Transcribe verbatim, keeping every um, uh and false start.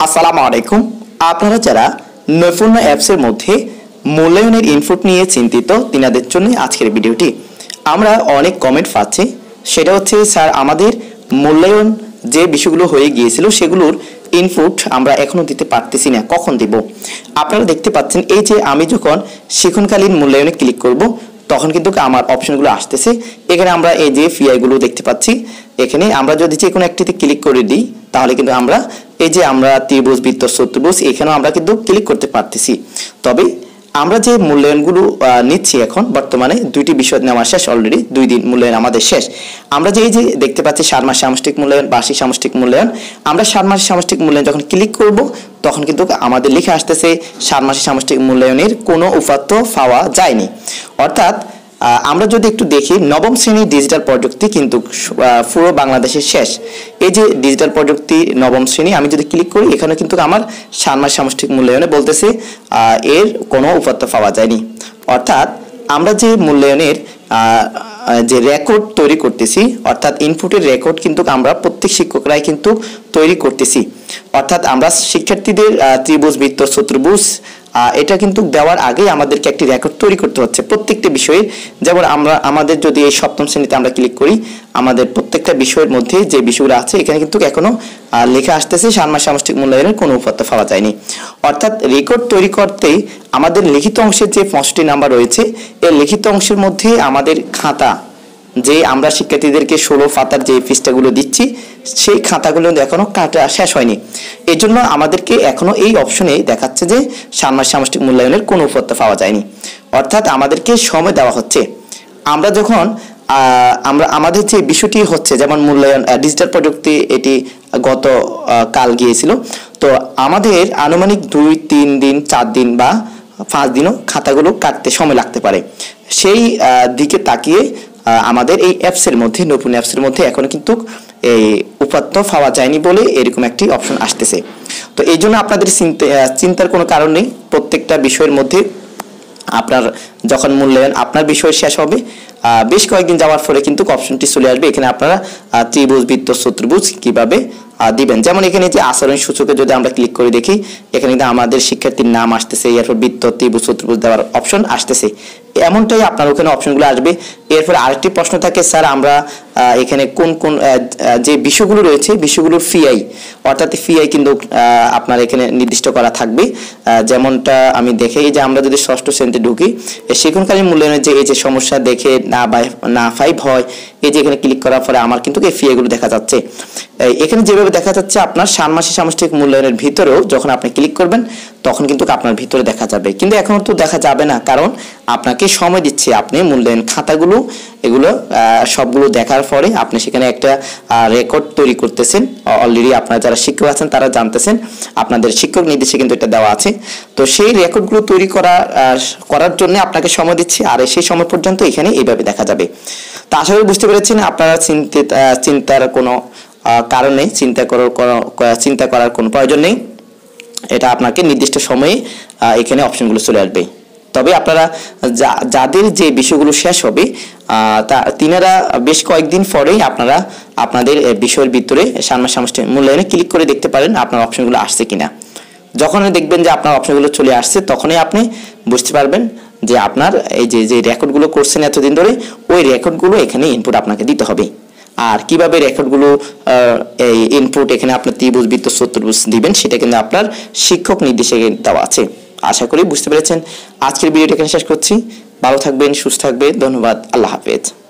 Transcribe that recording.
আসসালামু আলাইকুম। আপনারা যারা নৈপুণ্য অ্যাপসের মধ্যে মূল্যায়নের ইনপুট নিয়ে চিন্তিত তিনাদের জন্য আজকের ভিডিওটি। আমরা অনেক কমেন্ট পাচ্ছি, সেটা হচ্ছে স্যার আমাদের মূল্যায়ন যে বিষয়গুলো হয়ে গিয়েছিল সেগুলোর ইনপুট আমরা এখনো দিতে পারতেছি না, কখন দিব? আপনারা দেখতে পাচ্ছেন এই যে আমি যখন শিক্ষণকালীন মূল্যায়নে ক্লিক করব তখন কিন্তু আমার অপশনগুলো আসতেছে। এখানে আমরা এই যে ফিআইগুলো দেখতে পাচ্ছি, এখানে আমরা যদি যে কোনো একটিতে ক্লিক করে দিই তাহলে কিন্তু আমরা এই যে আমরা ত্রিভুজ, বৃত্ত, চতুর্ভুজ এখানেও আমরা কিন্তু ক্লিক করতে পারতেছি। তবে আমরা যে মূল্যায়নগুলো নিচ্ছি এখন বর্তমানে দুইটি বিষয় নেওয়া শেষ, অলরেডি দুই দিন মূল্যায়ন আমাদের শেষ। আমরা যে এই যে দেখতে পাচ্ছি ষান্মাসিক সামষ্টিক মূল্যায়ন, বার্ষিক সামষ্টিক মূল্যায়ন, আমরা ষান্মাসিক সামষ্টিক মূল্যায়ন যখন ক্লিক করব তখন কিন্তু আমাদের লেখা আসতেছে ষান্মাসিক সামষ্টিক মূল্যায়নের কোনো উপাত্ত পাওয়া যায়নি। অর্থাৎ আমরা যদি একটু দেখি নবম শ্রেণী ডিজিটাল প্রযুক্তি কিন্তু পুরো বাংলাদেশের শেষ। এই যে ডিজিটাল প্রযুক্তি নবম শ্রেণী আমি যদি ক্লিক করি এখানে কিন্তু আমার ষান্মাসিক সামষ্টিক মূল্যায়নে বলতেছে এর কোনো উপাত্ত পাওয়া যায়নি। অর্থাৎ আমরা যে মূল্যায়নের যে রেকর্ড তৈরি করতেছি, অর্থাৎ ইনপুটের রেকর্ড কিন্তু আমরা প্রত্যেক শিক্ষকরাই কিন্তু তৈরি করতেছি। অর্থাৎ আমরা শিক্ষার্থীদের ত্রিভুজ, বৃত্ত, চতুর্ভুজ এটা কিন্তু দেওয়ার আগে আমাদেরকে একটি রেকর্ড তৈরি করতে হচ্ছে প্রত্যেকটা বিষয়ে। যেমন আমরা আমাদের যদি এই সপ্তম শ্রেণীতে আমরা ক্লিক করি, আমাদের প্রত্যেকটা বিষয়ের মধ্যে যে বিষয়গুলো আছে এখানে কিন্তু এখনো লেখা আসতেছে ষান্মাসিক সামষ্টিক মূল্যায়নের কোনো উপাত্ত পাওয়া যায়নি। অর্থাৎ রেকর্ড তৈরি করতেই আমাদের লিখিত অংশের যে পঁয়ষট্টি নাম্বার রয়েছে এই লিখিত অংশের মধ্যে আমাদের খাতা, যে আমরা শিক্ষার্থীদেরকে ষোলো পাতার যে পৃষ্ঠাগুলো দিচ্ছি সেই খাতাগুলো এখনো কাটা শেষ হয়নি। এই জন্য আমাদেরকে এখনো এই অপশনে দেখাচ্ছে যে ষান্মাসিক সামষ্টিক মূল্যায়নের কোনো উপাত্ত পাওয়া যায়নি। অর্থাৎ আমাদেরকে সময় দেওয়া হচ্ছে। আমরা যখন আমরা আমাদের যে বিষয়টি হচ্ছে যেমন মূল্যায়ন ডিজিটাল প্রযুক্তি এটি গত কাল গিয়েছিল, তো আমাদের আনুমানিক দুই তিন দিন চার দিন বা পাঁচ দিনও খাতাগুলো কাটতে সময় লাগতে পারে। সেই দিকে তাকিয়ে আমাদের এই অ্যাপসের মধ্যে নৈপুণ্য অ্যাপসের মধ্যে এখন কিন্তু এই উপাত্ত পাওয়া যায়নি বলে এরকম একটি অপশন আসতেছে। তো এই জন্য আপনাদের চিন্তার কোনো কারণ নেই। প্রত্যেকটা বিষয়ের মধ্যে আপনার যখন মূল্যায়ন আপনার বিষয় শেষ হবে বেশ কয়েকদিন যাওয়ার পরে কিন্তু অপশনটি চলে আসবে। এখানে আপনারা ত্রিভুজ, বৃত্ত, চতুর্ভুজ কিভাবে দিবেন, যেমন এখানে যে আচরণ সূচকে যদি আমরা ক্লিক করে দেখি এখানে কিন্তু আমাদের শিক্ষার্থীর নাম আসতেছে, এরপর বৃত্ত, ত্রিভুজ, চতুর্ভুজ দেওয়ার অপশন আসতেছে। এমনটাই আপনার ওখানে অপশনগুলো আসবে। এরপরে আরেকটি প্রশ্ন থাকে, স্যার আমরা এখানে কোন কোন যে বিষয়গুলো রয়েছে বিষয়গুলোর ফিআই, অর্থাৎ ফিআই কিন্তু আপনার এখানে নির্দিষ্ট করা থাকবে। যেমনটা আমি দেখে যে আমরা যদি ষষ্ঠ শ্রেণীতে ঢুকি শিক্ষণকালীন মূল্যায়নের যে এই যে সমস্যা দেখে না বাই না ফাইভ হয়, এই যে এখানে ক্লিক করার পরে আমার কিন্তু এই ফিআইগুলো দেখা যাচ্ছে। এখানে যেভাবে দেখা যাচ্ছে আপনার ষান্মাসিক সামষ্টিক মূল্যায়নের ভিতরেও যখন আপনি ক্লিক করবেন তখন কিন্তু আপনার ভিতরে দেখা যাবে, কিন্তু এখন তো দেখা যাবে না, কারণ আপনাকে সময় দিচ্ছে। আপনি মূল্যায়ন খাতাগুলো এগুলো সবগুলো দেখার পরে আপনি সেখানে একটা রেকর্ড তৈরি করতেছেন। অলরেডি আপনারা যারা শিক্ষক আছেন তারা জানতেছেন, আপনাদের শিক্ষক নির্দেশে কিন্তু এটা দেওয়া আছে। তো সেই রেকর্ডগুলো তৈরি করা করার জন্য আপনাকে সময় দিচ্ছি, আর সেই সময় পর্যন্ত এখানে এইভাবে দেখা যাবে। তা আশা করি বুঝতে পেরেছেন। আপনারা চিন্তিত চিন্তার কোনো কারণে চিন্তা করার চিন্তা করার কোনো প্রয়োজন নেই। এটা আপনাকে নির্দিষ্ট সময়ে এখানে অপশনগুলো চলে আসবে। তবে আপনারা যাদের যে বিষয়গুলো শেষ হবে তা তিনারা বেশ কয়েকদিন পরেই আপনারা আপনাদের বিষয়ের ভিতরে ষান্মাসিক সামষ্টিক মূল্যায়নে ক্লিক করে দেখতে পারেন আপনার অপশনগুলো আসছে কিনা। যখন দেখবেন যে আপনার অপশনগুলো চলে আসছে তখনই আপনি বুঝতে পারবেন যে আপনার এই যে যে রেকর্ডগুলো করছেন এতদিন ধরে ওই রেকর্ডগুলো এখানে ইনপুট আপনাকে দিতে হবে। আর কিভাবে রেকর্ডগুলো এই ইনপুট এখানে আপনার ত্রিভুজ, বৃত্ত, চতুর্ভুজ দিবেন সেটা কিন্তু আপনার শিক্ষক নির্দেশে দেওয়া আছে। আশা করি বুঝতে পেরেছেন। আজকের ভিডিওটা এখানে শেষ করছি। ভালো থাকবেন, সুস্থ থাকবেন। ধন্যবাদ। আল্লাহ হাফেজ।